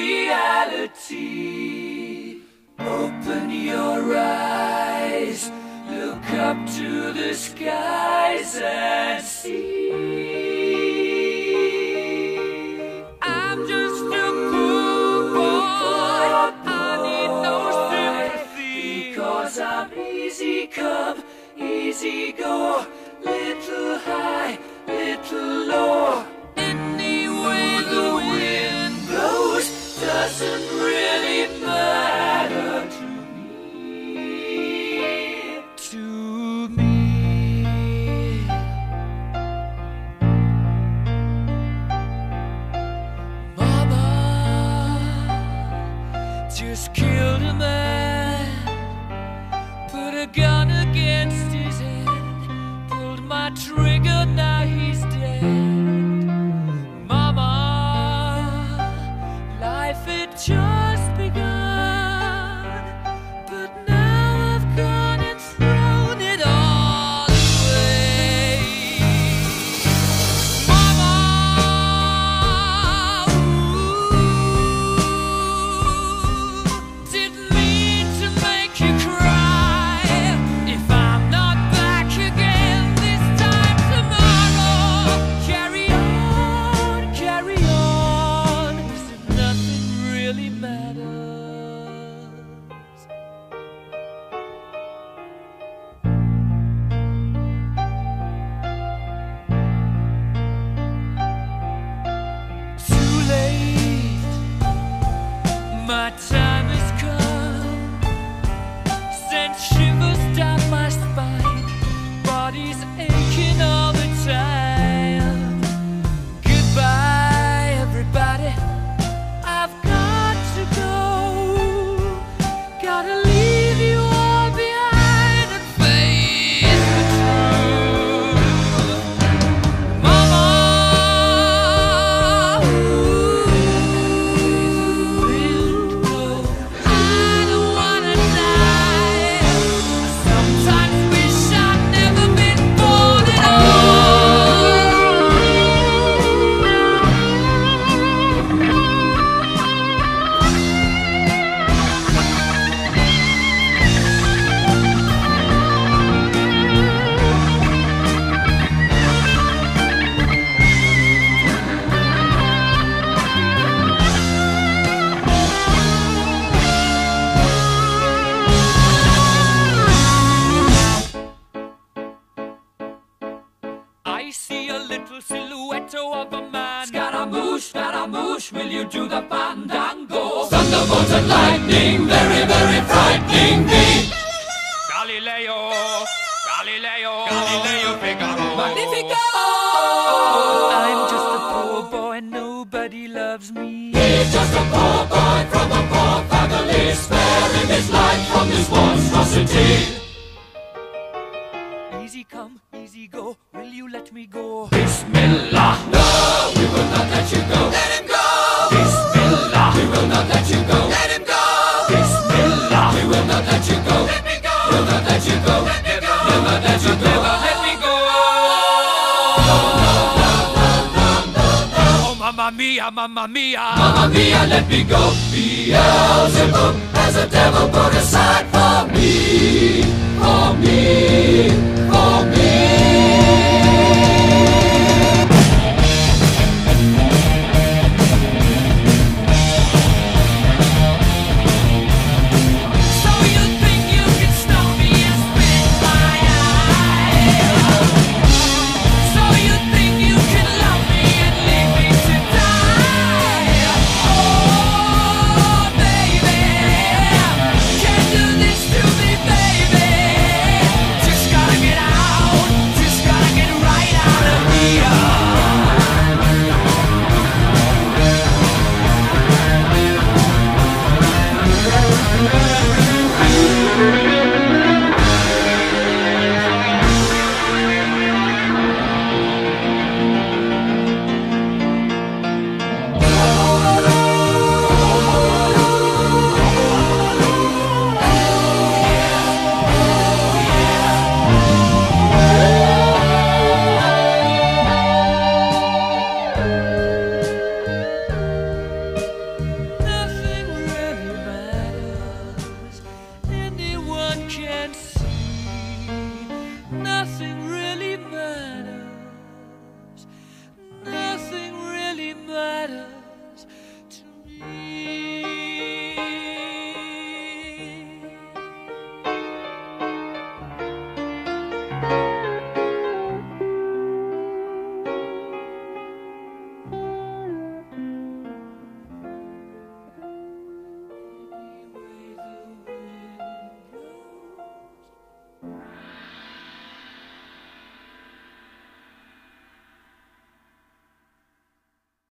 reality. Open your eyes, look up to the skies and see. I'm just a poor boy, I need no sympathy, because I'm easy come, easy go, little high, little low. Any way the wind blows doesn't really matter to me. To me. Mama just killed a man, put a gun against his head, pulled my trigger, now he's dead. Mama, life had just begun, but now I've gone and thrown it all away. Mama, didn't mean to make you cry. If I'm not back again this time tomorrow, carry on, as if nothing really matters. Too late, my time has come, sent shivers down my spine, body's aching all the time. Goodbye, everybody, I've got to go, gotta leave you all behind and face the truth. Mama, I don't wanna die. I sometimes wish I'd never been born at I see a little silhouette of a man. Scaramouche, will you do the fandango? Thunderbolt and lightning, very, very frightening me. Galileo, Figaro, Magnifico. I'm just a poor boy, nobody loves me. He's just a poor boy from a poor family, sparing his life from this monstrosity. Easy come, easy go, will you let me go? Bismillah, no, we will not let you go. Let him go. Bismillah, we will not let you go. Let him go. Bismillah, we will not let you go. Let me go. We'll not let you go. Let me go. We'll not let you go. Never let me go. Oh, mamma mia, mamma mia, mamma mia, let me go. Beelzebub has a devil put aside for me, for me.